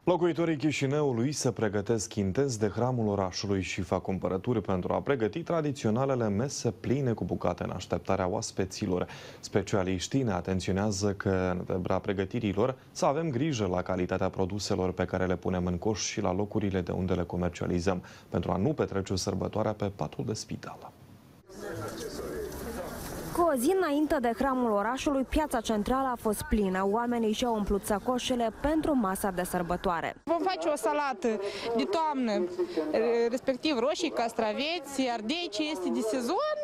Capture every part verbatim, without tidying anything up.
Locuitorii Chișinăului se pregătesc intens de hramul orașului și fac cumpărături pentru a pregăti tradiționalele mese pline cu bucate în așteptarea oaspeților. Specialiștii ne atenționează că în vederea pregătirilor să avem grijă la calitatea produselor pe care le punem în coș și la locurile de unde le comercializăm, pentru a nu petrece sărbătoarea pe patul de spitală. Cu o zi înainte de hramul orașului, piața centrală a fost plină. Oamenii și-au umplut sacoșele pentru masa de sărbătoare. Vom face o salată de toamnă, respectiv roșii, castraveți, ardei, este de sezon.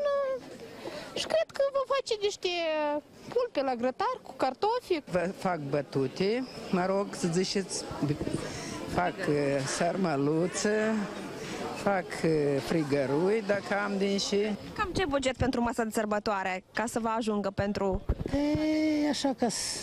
Și cred că vom face niște pulpe la grătar cu cartofi. Fac bătute, mă rog să ziceți, fac sarmăluță, fac frigărui dacă am din și. Cam ce buget pentru masa de sărbătoare, ca să vă ajungă pentru... E, așa ca să,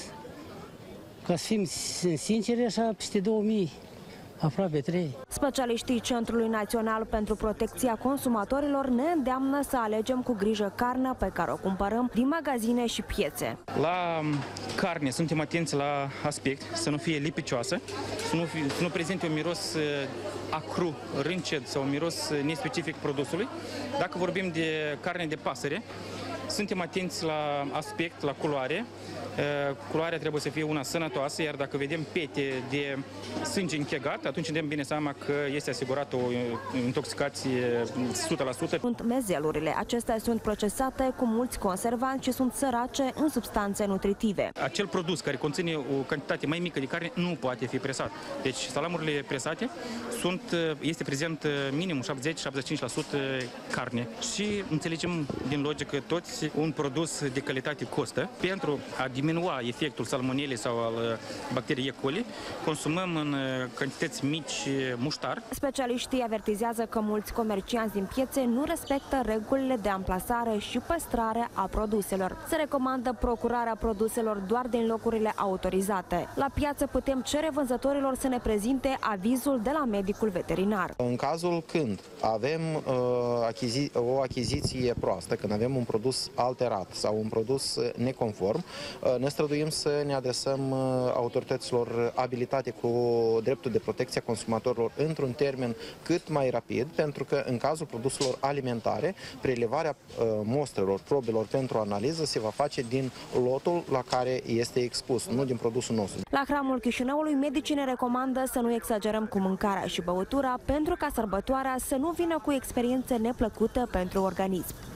ca să fim sinceri, așa peste două mii, aproape trei. Specialiștii Centrului Național pentru Protecția Consumatorilor ne îndeamnă să alegem cu grijă carnea pe care o cumpărăm din magazine și piețe. La carne suntem atenți la aspect, să nu fie lipicioasă, să nu, fie, să nu prezinte un miros acru, râncet sau un miros nespecific produsului. Dacă vorbim de carne de pasăre, suntem atenți la aspect, la culoare. Culoarea trebuie să fie una sănătoasă, iar dacă vedem pete de sânge închegat, atunci ne dăm bine seama că este asigurată o intoxicație o sută la sută. Sunt mezelurile. Acestea sunt procesate cu mulți conservanți și sunt sărace în substanțe nutritive. Acel produs care conține o cantitate mai mică de carne nu poate fi presat. Deci salamurile presate sunt, este prezent minim șaptezeci la șaptezeci și cinci la sută carne. Și înțelegem din logică toți un produs de calitate costă. Pentru a diminua efectul salmonelei sau al bacteriei E. coli, consumăm în cantități mici muștar. Specialiștii avertizează că mulți comercianți din piețe nu respectă regulile de amplasare și păstrare a produselor. Se recomandă procurarea produselor doar din locurile autorizate. La piață putem cere vânzătorilor să ne prezinte avizul de la medicul veterinar. În cazul când avem uh, achizi o achiziție proastă, când avem un produs alterat sau un produs neconform, ne străduim să ne adresăm autorităților abilitate cu dreptul de protecție a consumatorilor într-un termen cât mai rapid, pentru că în cazul produselor alimentare, prelevarea mostrelor, probelor pentru analiză se va face din lotul la care este expus, nu din produsul nostru. La hramul Chișinăului, medicii ne recomandă să nu exagerăm cu mâncarea și băutura, pentru ca sărbătoarea să nu vină cu experiențe neplăcute pentru organism.